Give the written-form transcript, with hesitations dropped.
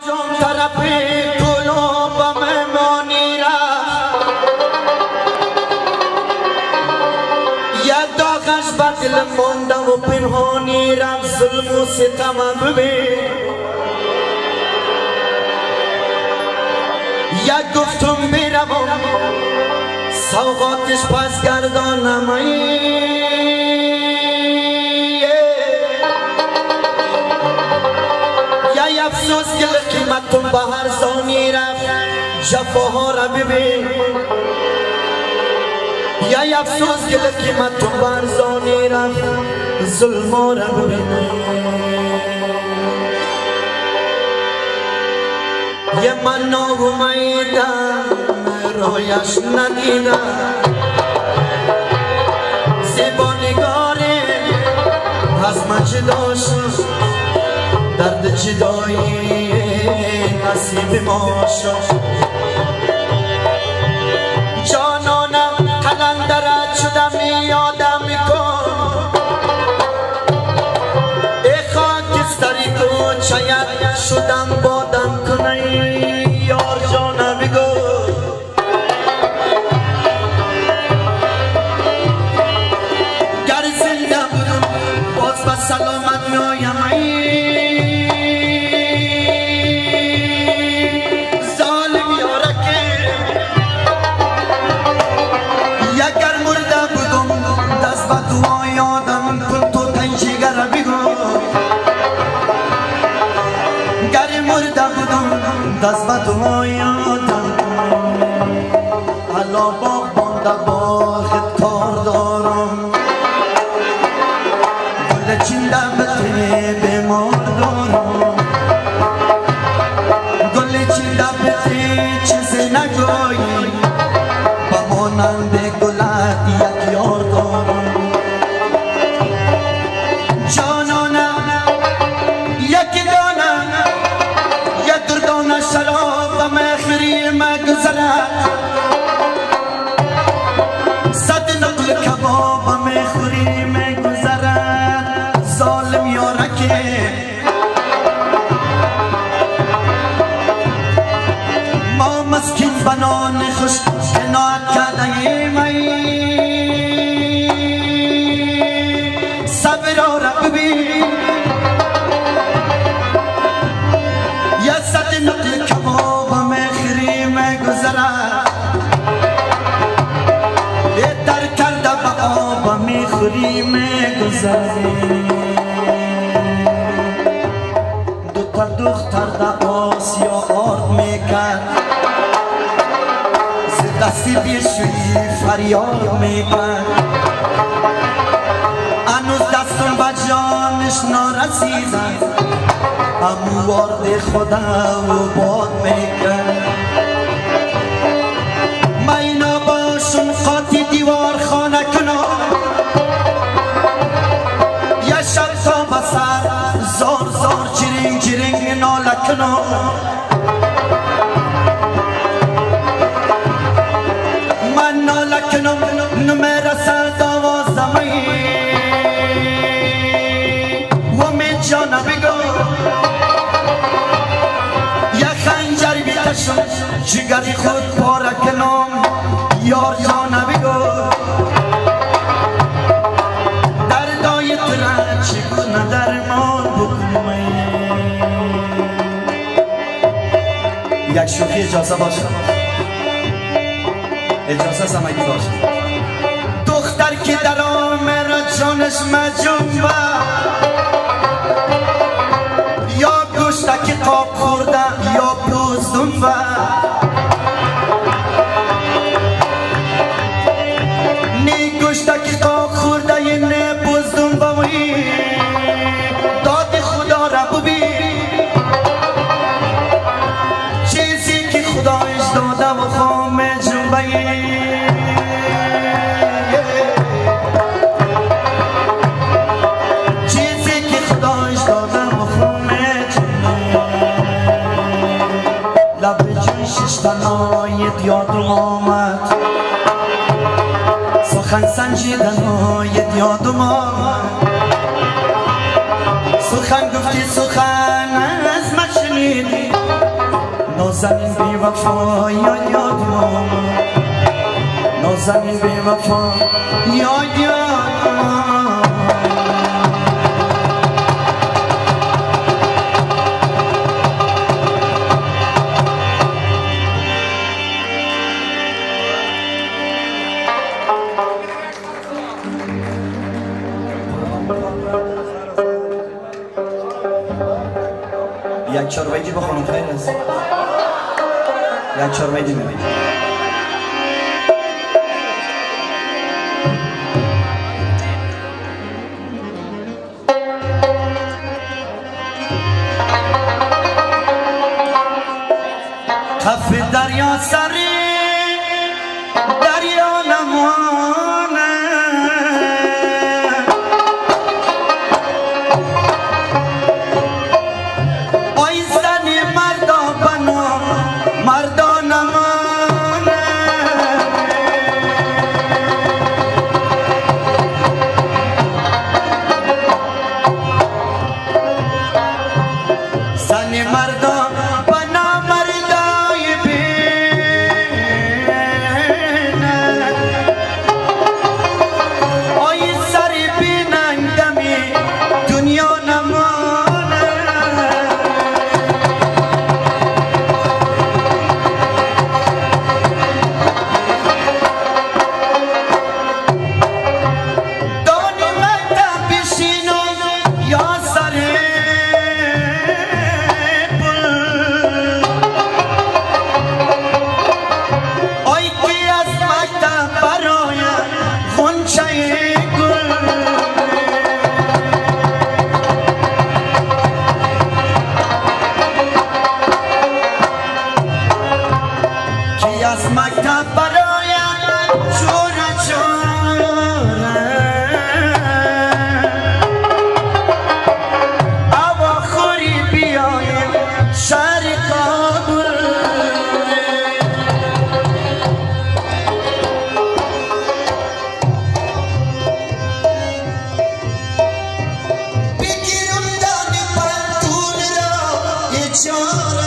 جون طرفی قلوبم منیره یا داغش بدل مونده و پنهانی رفت ظلم و ستم ببین یا گفتم میروم سوغاتش پس گردانم یا افسوس که قیمتم به هر ثانی رفت جفاها را ببین یا افسوس که قیمتم به هر ثانی رفت ظلما را ببین یه من ناامیدم رویش ندیدم زیبا نگاره از من جدا شد درد جدایی نصیب ما شد جانانم قلندرت شدم یادم کن ای خاکستری کوچه‌ات شدم بادم کنی یار جانم بگو گر زنده بودم باز به سلامت میایم دست به تو یادم حالا با بانده باخت کار دارم گل چندم به ته بیمار دارم گل چندم به ته چیزی نگویی با مانند گلت یک یار دارم جانانم یکی دانم شراب مخری مگذرد صد نقل کباب مخری مگذرد ظالم یارکه ما مسکین بنان خوش قناعت کرده می صبر را ببین یا صد نقل کباب مخری مگذرد در کرده با آب مخری مگذرد دوتا دختر در آسیا آرد میکرد ز دستی بیشوی فریاد میکرد هنوز دستم به جانش نرسیدن امو وارد خدا و باد میکن من اینا باشم قاطی دیوار خانه کنم یه شب تا بسر زار زار جرینگ جرینگ ناله کنم من ناله کنم نمیرسه دوازدمی و می جانه بگو جگری خود پاره کنم یار جانه بگو دردای ترا چگونه درمان بکنم یک شوخی اجازه باشه اجازه سمگی باشه دختر که در آمر جانش مجنبه یا گوشتکی قاب خورده یا پوز دنبه نی گوشتکی قاب خورده یه نه پوز دنبه داد خدا را ببین چیزی که خدایش داده و خام جنبه ششتنایت یادم آمد سخن سنجیدنایت یادم آمد سخن گفتی سخن از من شنیدی نازنین بی وفا یاد یاد نازنین بی وفا یاد یاد یک چاربیدی بخونم خیر است یک چاربیدی ببینیم کف دریا سری دریا نمانه آی زن مردا بنا مردا نمانه زن مردا از مکتب برایم چوره چوره اواخوری بیایم شهر کابل بگیرم دانی پنتون را یه جان